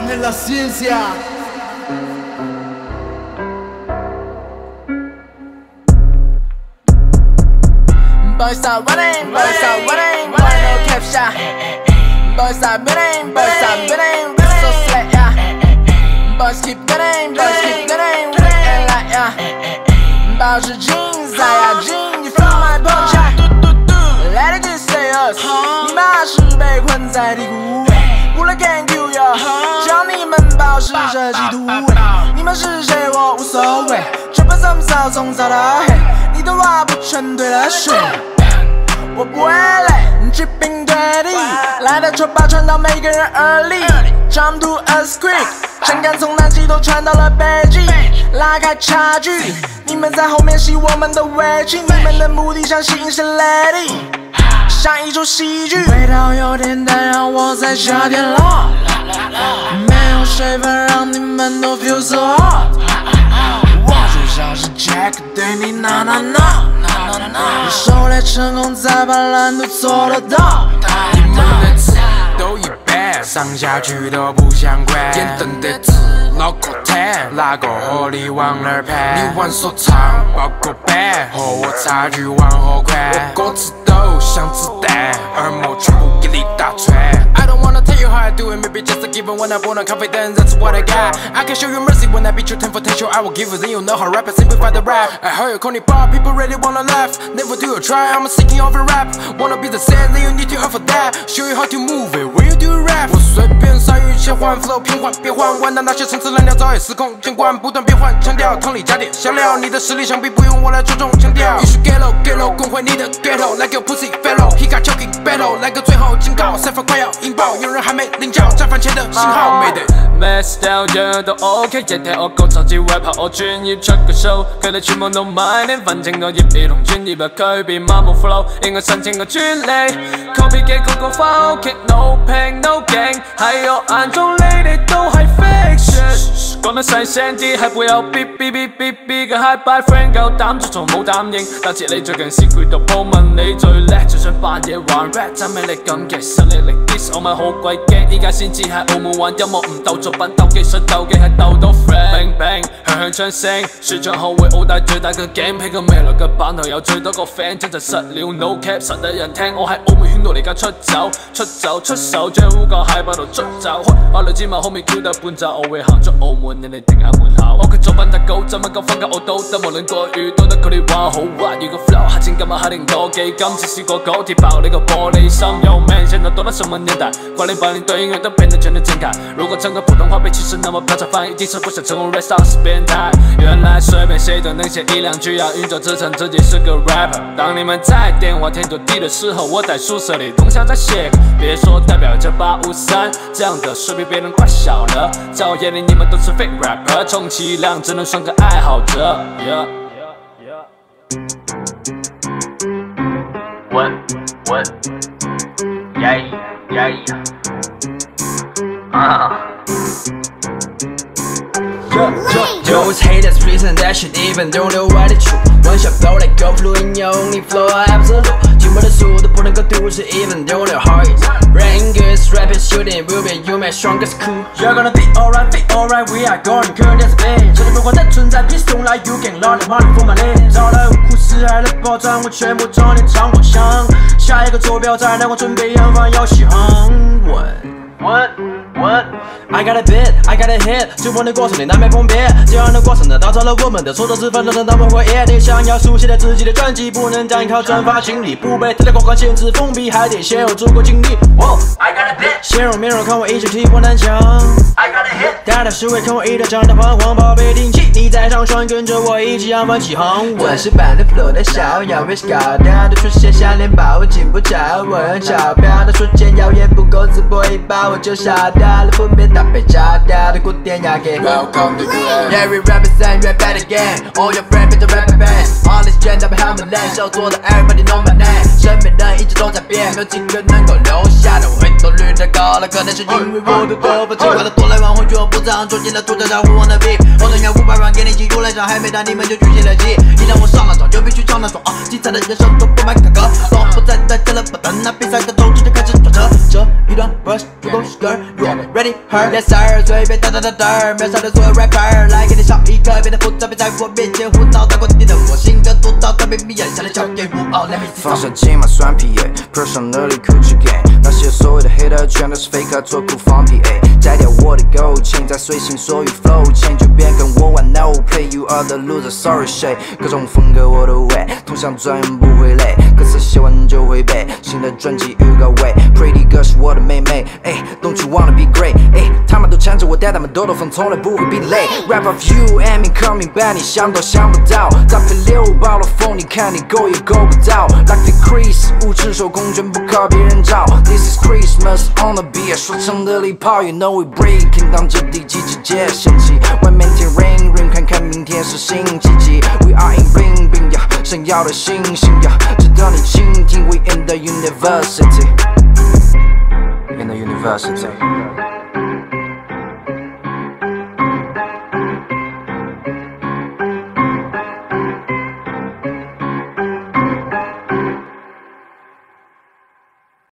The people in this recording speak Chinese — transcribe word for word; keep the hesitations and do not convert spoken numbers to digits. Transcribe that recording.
en la ciencia. Boys start running, boys start running, boy no cap shot. Boys start running, boys start running, wrist so slack, yeah. Boys keep running, boys keep running, running like yeah. 保持竞赛呀，竞技 from my punch，Let it just say us， 你妈是被困在低谷，不来 gang you 呀，教你们保持着气度。你们是谁我无所谓，这本怎么早从早到黑，你的话不全对了谁？我不会累，疾病对立，来的球把传到每个人耳里。Jump to a squeak， 情感从南极都传到了北极，拉开差距。你们在后面吸我们的尾气，你们的目的想吸引谁 ？Lady， 像一出戏剧，味道有点淡，让我再加点辣。没有水分，让你们都 feel so hot。我就像是 Jack， 对你呐呐呐。狩猎成功，再把蓝图做得到。你们的字都一般，上下句都不相关。眼瞪的字脑壳弹，哪个合理往哪儿盘？你玩说唱报个班，和我差距往何宽？我歌词都像子弹，耳膜全部给你打穿。I don't wanna tell you how I do it, maybe just a given when I born a confidence, that's what I got. I can show you mercy when I beat you ten for potential, I will give you, then you know how rap and simplify the rap. I heard you calling bar, people really wanna laugh. Never do a try, I'm singing over rap. Wanna be the same, then you need to earn for that. Show you how to move it when you do rap. 我随便鲨鱼切换 flow 平缓变换，玩到那些层次蓝调早已司空见惯，不断变换腔调，同理加点香料。你的实力想必不用我来着重强调。You should get low, get low， 滚回你的 ghetto， like a pussy fellow。He got choking battle， 来个最后警告 ，cipher 快要引爆，有人还没领教，战犯前的信号没得。 每 style 人都 OK， 夜天我够超级外跑，我军一出个手，可能曲目都买点，反正我一比同军一百可以比麻木 flow， 应该三千个距离 ，copy 给 Coco 发 OK，no pain no gain， 还有暗中雷的都还 fake shit， 光能晒闪电，还不要比比比比比個 high by friend 夠膽做錯冇膽認，但係你最近是攰到鋪問你最叻，就想扮嘢玩 rap， 真魅力咁嘅實力力 diss 我咪好鬼驚，依家先知喺澳門玩音樂唔鬥作品鬥技術鬥技係鬥到 friend， bang bang 向向唱聲，說唱後會澳大最大嘅 game， 喺個未來嘅版頭有最多個 fan， 真就實了 no cap， 實得人聽，我喺澳門圈度離家出走，出走出手將烏個蟹擺度出走，我女子嘛後面叫得半罩，我會行出澳門，你哋定下門口。我嘅作品太高，怎麼夠分解我都得，無論國語都得，佢哋話好滑，如果 flow 下錢今日肯定多幾，今次試過高鐵爆你個玻璃心，有 man 現在都到什麼年代？快點把你對音樂都變得全能健凱。如果整個普通話被歧視，那麼標準翻譯一定是不想成為 rap star 是變態。原來隨便誰都能寫一兩句，要運作支撐自己是個 rapper。當你們在電話天就地的時候，我在宿舍裡通宵在寫歌，別說代表着八五三，這樣的水平別人快笑了。在我眼裡你們都是 fake rapper， 充其量只能算個愛好者。Yeah. What? What? Yeah, yeah, yeah. Uh. Yo, yo, yo, always hate that reason that shit even don't know what it's true. One shot flow like go flu in your only flow absolute. 寂寞的速度不能够独自 even don't know how it is. Rain goods, rapping, shooting, will be you my strongest crew. You're gonna be alright, be alright, we are going good as bad. 这里不管的存在 ，please don't lie, you can learn the money for my name. 找了五湖四海的宝藏，我全部找你尝过香。下一个坐标在哪？我准备扬帆要起航。What? What? What? I got a bit, I got a hit， 追梦的过程里难免碰壁，这样的过程呢，打造了我们的所作之分，都能当我回忆。你想要书写的自己的传记，不能单靠转发经历，不被特定框框限制封闭，还得先有足够经历。哦 I got a bit， 鲜肉面容看我一直踢破南墙。 I got a hit， 大大是为看我一直长得彷徨，宝贝定气，你在上船，跟着我一起扬帆起航。钻石般的 flow 的笑，要 risk 高，大的出现像连爆，我进不着，我用钞票的瞬间，谣言不够自播一把，我就杀掉了负面大被炸掉的古典雅给。Welcome to U N。Yeah we represent rap back again， all your friends be the rapper band，all this gen 他们 helmet land， 小做的 everybody know my name， 身边人一直都在变，没有几个能够留下的，回头率太高了，可能是因为我的头发奇怪的多来往，回去我不常捉紧了，吐着在乎我的 beat， 我能要五百万给你记录来上，还没到你们就举起了旗，一旦我上了场就必须唱那爽啊，精彩的人生都不买卡壳，都不再待着了，不等那比赛的走，直接开始转折，这一段 verse 足够 skirt， you ready？ 你 hurt， 连事儿随便打打打打，秒杀了所有 rapper， 来给你上一课，别的复杂，别在我面前胡闹，打过你的我性格独到，当别闭眼，下来交给我。哦 ，Let me see。放下金马酸皮 ，personally Gucci gang， 那些所谓的 hater 全都是 faker， 做酷放屁 ，摘掉我的勾情，再随心所欲 flow， 前就别跟我玩 no play，you are the loser，sorry shit， 各种风格我都会，通向专业不会累，歌词写完就会背，新的专辑预告位 ，Pretty girl 是我的妹妹，哎 ，Don't you wanna be great， 哎，他们都缠着我带他们兜兜风，从来不会避雷 ，Rap of you，and me coming back， 你想都想不到，搭配六爆了风，你看你够也够不到 ，Like the Chris， 无赤手空拳不靠别人照 ，This is Christmas on the beat， 说唱的礼炮 ，You know we breaking， 当这第几季节掀起，外面天 rain rain， 看看明天是新季节 ，We are in bling bling 呀，闪耀的星星呀，值得你倾听 ，We in the university，in the university。